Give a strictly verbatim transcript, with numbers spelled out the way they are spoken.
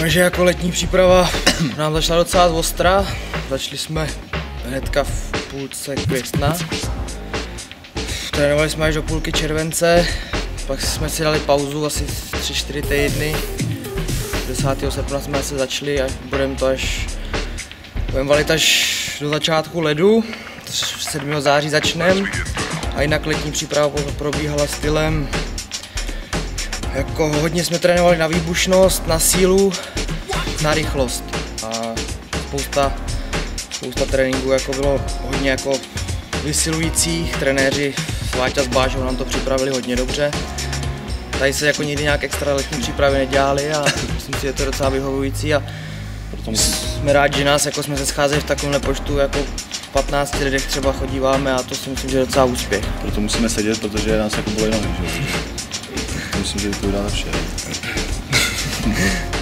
Takže jako letní příprava nám začala docela ostra. Začali jsme hnedka v půlce května. Trénovali jsme až do půlky července, pak jsme si dali pauzu asi tři čtyři týdny. desátého srpna jsme se začali a budeme to až, budeme valit až do začátku ledu. sedmého září začneme a jinak letní příprava probíhala stylem. Jako hodně jsme trénovali na výbušnost, na sílu, na rychlost a spousta, spousta tréninků jako bylo hodně jako vysilujících. Trenéři Váťa s Bážou nám to připravili hodně dobře. Tady se jako nikdy nějak extra letní přípravy nedělali a myslím si, že to je docela vyhovující a jsme rádi, že nás jako jsme se scházeli v takovémhle počtu jako patnácti lidech třeba chodíváme a to si myslím, že je docela úspěch. Proto musíme sedět, protože nás jako bolí nohy, že? Myslím, že to udělá lepší.